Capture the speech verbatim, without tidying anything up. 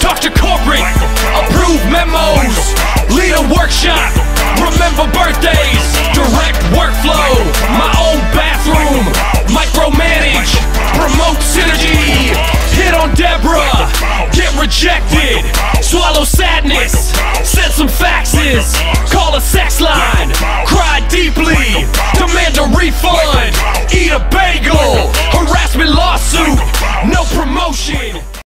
talk to corporate, approve memos, lead a workshop, remember birthdays, direct workflow, my own bathroom, micromanage, promote synergy, hit on Deborah, get rejected, swallow sadness, send some faxes, call a sex line, cry deeply, demand a refund, eat a bagel, harassment lawsuit, no promotion.